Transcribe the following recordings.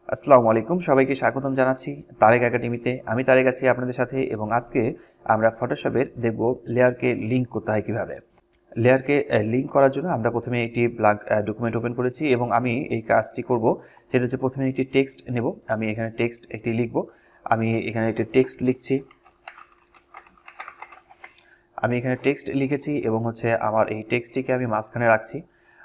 আসসালামু আলাইকুম, সবাইকে স্বাগতম জানাচ্ছি তারেক একাডেমিতে। আমি তারেক আছি আপনাদের সাথে এবং আজকে আমরা ফটোশপের দেখব লেয়ারকে লিঙ্ক করতে হয় কিভাবে। লেয়ারকে লিঙ্ক করার জন্য আমরা প্রথমে একটি ব্ল্যাঙ্ক ডকুমেন্ট ওপেন করেছি এবং আমি এই কাজটি করব। সেটা হচ্ছে প্রথমে একটি টেক্সট নেব। আমি এখানে টেক্সট একটি লিখব। আমি এখানে একটি টেক্সট লিখছি। আমি এখানে টেক্সট লিখেছি এবং হচ্ছে আমার এই টেক্সটটিকে আমি মাঝখানে রাখছি।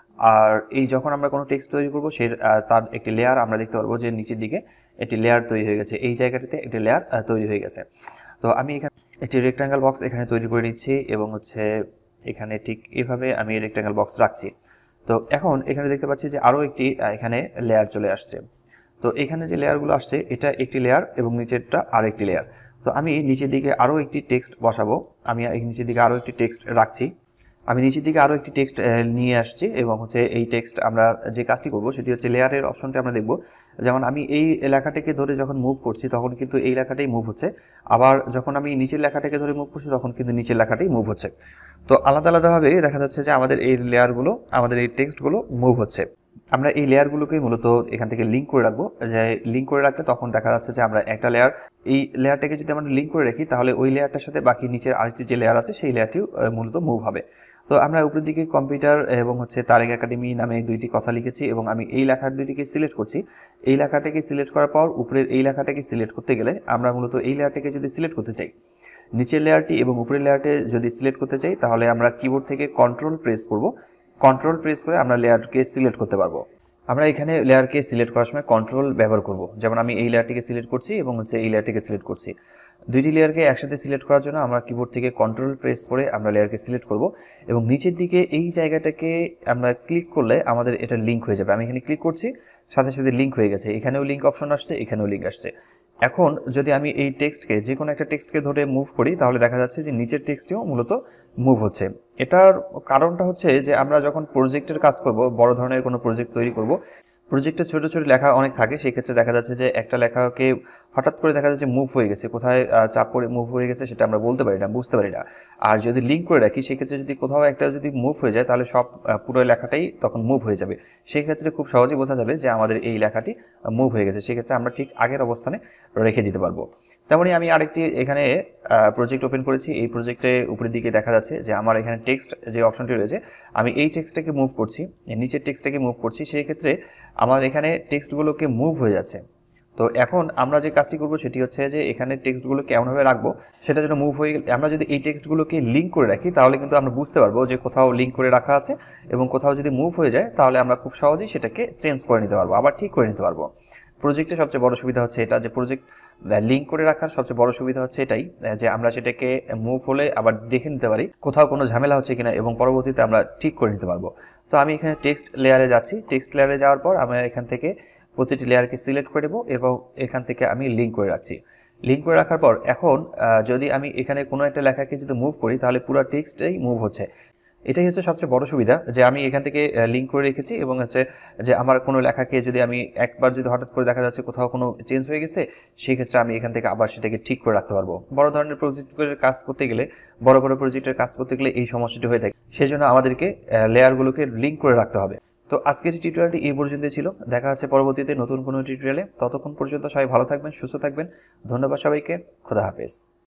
আর এই যখন আমরা কোনো টেক্সট তৈরি করব তার একটি লেয়ার আমরা দেখতে পারবো যে নিচের দিকে একটি লেয়ার তৈরি হয়ে গেছে। এই জায়গাটিতে একটি লেয়ার তৈরি হয়ে গেছে। তো আমি এখানে একটি রেক্ট্যাঙ্গেল বক্স এখানে তৈরি করে নিচ্ছি এবং হচ্ছে এখানে ঠিক এভাবে আমি রেক্ট্যাঙ্গেল বক্স রাখছি। তো এখন এখানে দেখতে পাচ্ছি যে আরও একটি এখানে লেয়ার চলে আসছে। তো এখানে যে লেয়ারগুলো আসছে এটা একটি লেয়ার এবং নিচেরটা আর একটি লেয়ার। তো আমি নিচের দিকে আরও একটি টেক্সট বসাবো। আমি নিচের দিকে আরও একটি টেক্সট রাখছি। আমি নিচের দিকে আরও একটি টেক্সট নিয়ে আসছি এবং হচ্ছে এই টেক্সট আমরা যে কাজটি করব সেটি হচ্ছে লেয়ারের অপশনটা আমরা দেখব। যেমন আমি এই লেখাটাকে ধরে যখন মুভ করছি তখন কিন্তু এই লেখাটাই মুভ হচ্ছে, আবার যখন আমি নিচের লেখাটাকে ধরে মুভ করছি তখন কিন্তু নিচের লেখাটাই মুভ হচ্ছে। তো আলাদা আলাদাভাবে দেখা যাচ্ছে যে আমাদের এই লেয়ারগুলো, আমাদের এই টেক্সটগুলো মুভ হচ্ছে। আমরা এই লেয়ারগুলোকে মূলত এখান থেকে লিঙ্ক করে রাখবো। যে লিঙ্ক করে রাখলে তখন দেখা যাচ্ছে যে আমরা একটা লেয়ার, এই লেয়ারটাকে যদি আমরা লিঙ্ক করে রাখি তাহলে ওই লেয়ারটার সাথে বাকি নিচের আরেকটি যে লেয়ার আছে সেই লেয়ারটিও মূলত মুভ হবে। তো আমরা উপরের দিকে কম্পিউটার এবং হচ্ছে তারেক একাডেমি নামে দুইটি কথা লিখেছি এবং আমি এই লেখার দুইটিকে সিলেক্ট করছি। এই লেখাটাকে সিলেক্ট করার পর উপরের এই লেখাটাকে সিলেক্ট করতে গেলে আমরা মূলত এই লেয়ারটাকে যদি সিলেক্ট করতে চাই, নিচের লেয়ারটি এবং উপরের লেয়ারটি যদি সিলেক্ট করতে চাই তাহলে আমরা কিবোর্ড থেকে কন্ট্রোল প্রেস করব। কন্ট্রোল প্রেস করে আমরা লেয়ারকে সিলেক্ট করতে পারবো। আমরা এখানে লেয়ারকে সিলেক্ট করার সময় কন্ট্রোল ব্যবহার করব। যেমন আমি এই লেয়ারটিকে সিলেক্ট করছি এবং হচ্ছে এই লেয়ারটিকে সিলেক্ট করছি। দুইটি লেয়ারকে একসাথে সিলেক্ট করার জন্য আমরা কিবোর্ড থেকে কন্ট্রোল প্রেস করে আমরা লেয়ারকে সিলেক্ট করব এবং নিচের দিকে এই জায়গাটাকে আমরা ক্লিক করলে আমাদের এটা লিঙ্ক হয়ে যাবে। আমি এখানে ক্লিক করছি, সাথে সাথে লিঙ্ক হয়ে গেছে। এখানেও লিঙ্ক অপশন আসছে, এখানেও লিঙ্ক আসছে। এখন যদি আমি এই টেক্সটকে, যে কোনো একটা টেক্সটকে ধরে মুভ করি তাহলে দেখা যাচ্ছে যে নিচের টেক্সটটিও মূলত মুভ হচ্ছে। এটার কারণটা হচ্ছে যে আমরা যখন প্রজেক্টের কাজ করব, বড় ধরনের কোনো প্রজেক্ট তৈরি করব, প্রজেক্টে ছোট ছোট লেখা অনেক থাকে, সেই ক্ষেত্রে দেখা যাচ্ছে যে একটা লেখাকে হঠাৎ করে দেখা যাচ্ছে মুভ হয়ে গেছে, কোথায় চাপ পড়ে মুভ হয়ে গেছে সেটা আমরা বলতে পারি না, বুঝতে পারি না। আর যদি লিঙ্ক করে রাখি সেক্ষেত্রে যদি কোথাও একটা যদি মুভ হয়ে যায় তাহলে সব পুরো লেখাটাই তখন মুভ হয়ে যাবে। সেই ক্ষেত্রে খুব সহজেই বোঝা যাবে যে আমাদের এই লেখাটি মুভ হয়ে গেছে। সেক্ষেত্রে আমরা ঠিক আগের অবস্থানে রেখে দিতে পারবো। তেমনই আমি আরেকটি এখানে প্রজেক্ট ওপেন করেছি। এই প্রজেক্টে উপরের দিকে দেখা যাচ্ছে যে আমার এখানে টেক্সট যে অপশনটি রয়েছে, আমি এই টেক্সটটাকে মুভ করছি, নিচের টেক্সটটাকে মুভ করছি, সেই ক্ষেত্রে আমার এখানে টেক্সটগুলোকে মুভ হয়ে যাচ্ছে। তো এখন আমরা যে কাজটি করব সেটি হচ্ছে যে এখানে টেক্সটগুলোকে এমনভাবে রাখবো সেটা যেন মুভ হয়ে গেলে, আমরা যদি এই টেক্সটগুলোকে লিঙ্ক করে রাখি তাহলে কিন্তু আমরা বুঝতে পারবো যে কোথাও লিঙ্ক করে রাখা আছে এবং কোথাও যদি মুভ হয়ে যায় তাহলে আমরা খুব সহজেই সেটাকে চেঞ্জ করে নিতে পারবো, আবার ঠিক করে নিতে পারবো। প্রজেক্টে সবচেয়ে বড় সুবিধা হচ্ছে এটা, যে প্রজেক্ট লিঙ্ক করে রাখার সবচেয়ে বড় সুবিধা হচ্ছে এটাই যে আমরা সেটাকে মুভ হলে আবার দেখে নিতে পারি কোথাও কোনো ঝামেলা হচ্ছে কিনা এবং পরবর্তীতে আমরা ঠিক করে নিতে পারবো। তো আমি এখানে টেক্সট লেয়ারে যাচ্ছি। টেক্সট লেয়ারে যাওয়ার পর আমি এখান থেকে প্রতিটি লেয়ারকে সিলেক্ট করে দেবো এবং এখান থেকে আমি লিঙ্ক করে রাখছি। লিঙ্ক করে রাখার পর এখন যদি আমি এখানে কোনো একটা লেখাকে যদি মুভ করি তাহলে পুরো টেক্সটটাই মুভ হচ্ছে। এটাই হচ্ছে সবচেয়ে বড় সুবিধা যে আমি এখান থেকে লিঙ্ক করে রেখেছি এবং হচ্ছে যে আমার কোনো লেখাকে যদি আমি একবার যদি হঠাৎ করে দেখা যাচ্ছে কোথাও কোনো চেঞ্জ হয়ে গেছে, সেই ক্ষেত্রে আমি এখান থেকে আবার সেটাকে ঠিক করে রাখতে পারবো। বড় ধরনের প্রজেক্টের কাজ করতে গেলে, বড় বড় প্রজেক্টের কাজ করতে গেলে এই সমস্যাটি হয়ে থাকে। সেই জন্য আমাদেরকে লেয়ারগুলোকে লিঙ্ক করে রাখতে হবে। তো আজকের টিউটোরিয়ালটি এই পর্যন্ত ছিল। দেখা হচ্ছে পরবর্তীতে নতুন কোনো টিউটোরিয়ালে। ততক্ষণ পর্যন্ত সবাই ভালো থাকবেন, সুস্থ থাকবেন। ধন্যবাদ সবাইকে। খোদা হাফেজ।